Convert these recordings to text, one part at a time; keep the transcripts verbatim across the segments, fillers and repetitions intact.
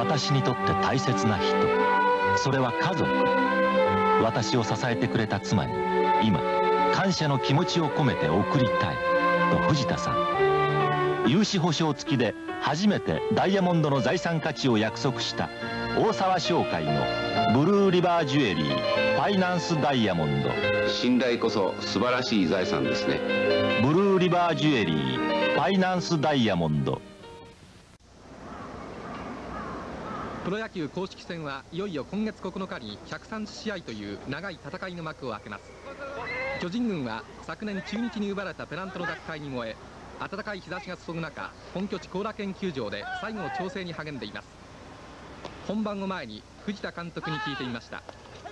私にとって大切な人、それは家族。私を支えてくれた妻に今感謝の気持ちを込めて贈りたいと藤田さん。融資保証付きで初めてダイヤモンドの財産価値を約束した大沢商会のブルーリバージュエリーファイナンスダイヤモンド。 信頼こそ素晴らしい財産ですね。 ブルーリバージュエリーファイナンスダイヤモンド。 プロ野球公式戦はいよいよ今月ここのかにひゃくさんじゅっしあいという長い戦いの幕を開けます。巨人軍は昨年中日に奪われたペナントの奪回に燃え、暖かい日差しが注ぐ中、本拠地後楽園球場で最後の調整に励んでいます。本番を前に藤田監督に聞いてみました。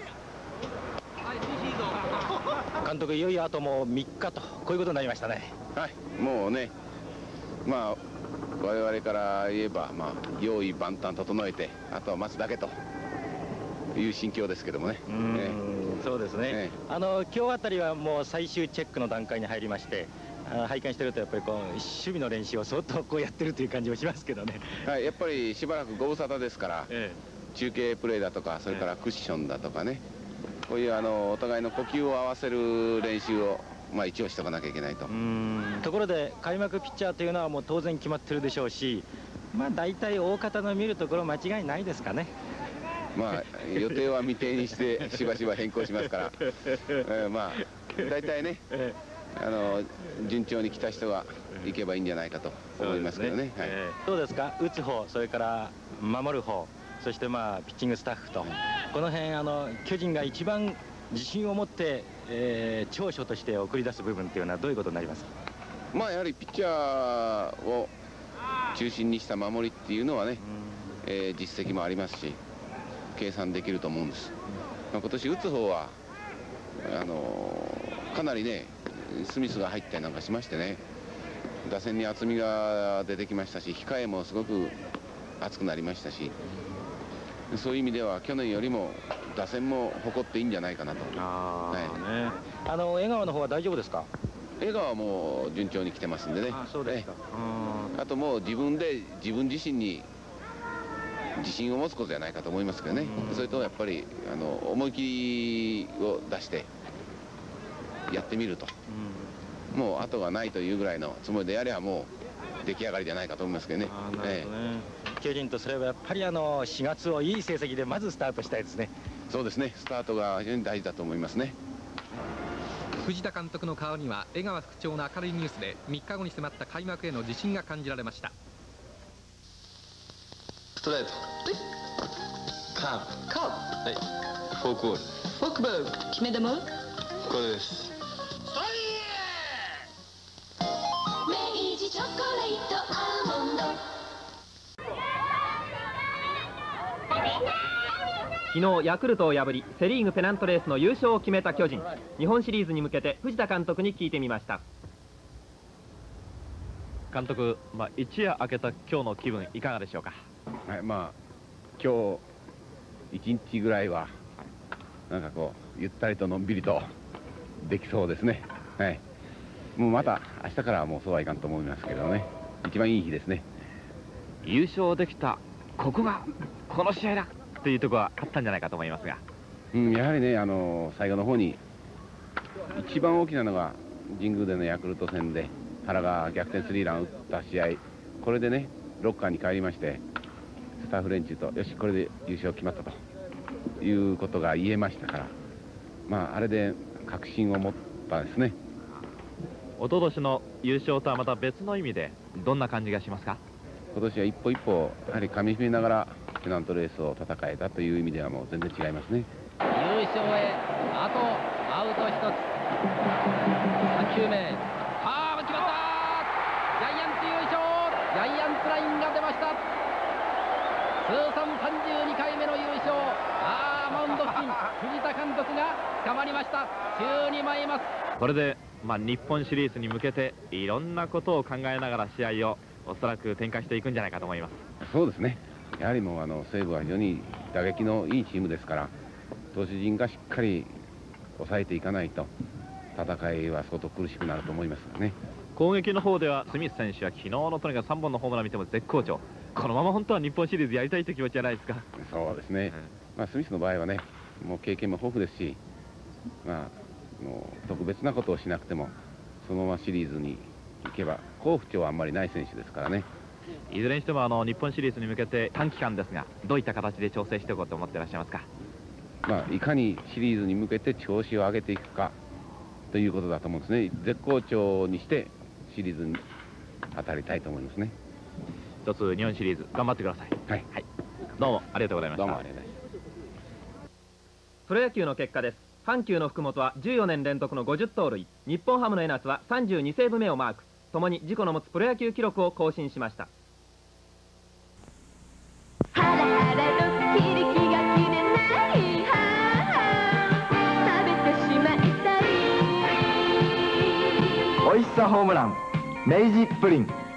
監督、いよいよあともうみっかと、こういうことになりましたね。 はい、もうね、まあ我々から言えば、まあ、用意万端整えてあとは待つだけという心境ですけどもね。 うん、ええ、そうですね、ええ、あの今日あたりはもう最終チェックの段階に入りまして、あ拝見してるとやっぱりこう守備の練習を相当こうやってるという感じもしますけどね。はい、 やっぱりしばらくご無沙汰ですから、ええ、中継プレーだとかそれからクッションだとかね、ええ、こういうあのお互いの呼吸を合わせる練習をまあ一応しておかなきゃいけないと。うん、ところで開幕ピッチャーというのはもう当然決まってるでしょうし、まあ大体大方の見るところ間違いないですかね。 まあ予定は未定にしてしばしば変更しますから、えー、まあ大体ね、ええ、あの順調に来た人が行けばいいんじゃないかと思いますけどね。 どうですか、打つ方、それから守る方、そしてまあピッチングスタッフと、この辺あの巨人が一番自信を持って、えー、長所として送り出す部分っていうのはどういうことになりますか。 まあやはりピッチャーを中心にした守りっていうのはね、えー、実績もありますし計算できると思うんです。まあ、今年打つ方はあのー、かなりねスミスが入ったりなんかしましてね、打線に厚みが出てきましたし、控えもすごく厚くなりましたし、そういう意味では去年よりも打線も誇っていいんじゃないかなと。あ、 はい、ね、あの江川の方は大丈夫ですか。 江川はもう順調に来てますんでね。あ、そうですか。あともう自分で自分自身に自信を持つことじゃないかと思いますけどね。それとやっぱりあの思い切りを出してやってみると、もう後がないというぐらいのつもりでやればもう出来上がりじゃないかと思いますけどね。あ、なるほどね。 巨人とすればやっぱりあのしがつをいい成績でまずスタートしたいですね。 そうですね、スタートが非常に大事だと思いますね。 藤田監督の顔には江川副長の明るいニュースでみっかごに迫った開幕への自信が感じられました。 ストレート、カーブ、カーブ、はい、フォークボール、 フォークボール、決め球はこれです。 明治チョコレートアーモンド。 昨日ヤクルトを破りセ・リーグペナントレースの優勝を決めた巨人、日本シリーズに向けて藤田監督に聞いてみました。 監督、まあ、一夜明けた今日の気分いかがでしょうか。 はい、まあ今日一日ぐらいはなんかこうゆったりとのんびりとできそうですね。はい、もうまた明日からはもうそうはいかんと思いますけどね、一番いい日ですね。 優勝できたここがこの試合だというところはあったんじゃないかと思いますが、 うん、やはりね、あの最後の方に一番大きなのが神宮でのヤクルト戦で原が逆転スリーランを打った試合、これでねロッカーに帰りましてスタッフ連中とよしこれで優勝決まったということが言えましたから、まああれで確信を持ったですね。 一昨年の優勝とはまた別の意味でどんな感じがしますか。 今年は一歩一歩やはり噛み締めながらペナントレースを戦えたという意味ではもう全然違いますね。 優勝へあとアウトひとつ。さんきゅうめ、カーブ決まった。ジャイアンツ優勝、ジャイアンツラインが出ました。通算さんじゅうにかいめの優勝。あーマウンド付近藤田監督が捕まりました。宙に舞います。 これで、まあ、日本シリーズに向けていろんなことを考えながら試合をおそらく展開していくんじゃないかと思います。 そうですね、やはりもうあの西武は非常に打撃のいいチームですから、投手陣がしっかり抑えていかないと戦いは相当苦しくなると思いますね。 攻撃の方ではスミス選手は昨日のとにかくさんぼんのホームラン見ても絶好調。 このまま本当は日本シリーズやりたいという気持ちじゃないですか。 そうですね、まあ、スミスの場合はね、もう経験も豊富ですし、まあ、もう特別なことをしなくてもそのままシリーズに行けば好不調はあんまりない選手ですからね。 いずれにしてもあの日本シリーズに向けて短期間ですが、どういった形で調整していこうと思っていらっしゃいますか。 まあ、いかにシリーズに向けて調子を上げていくかということだと思うんですね。絶好調にしてシリーズに当たりたいと思いますね。 一つ日本シリーズ頑張ってください。 はい、 はい、どうもありがとうございました。 どうもありがとうございます。 プロ野球の結果です。阪急の福本はじゅうよねん連続のごじゅう盗塁、日本ハムの江夏はさんじゅうにセーブ目をマーク、ともに自己の持つプロ野球記録を更新しました。 ハラハラドッキリ気が気でないはあ食べてしまいたいおいしさホームラン明治プリン。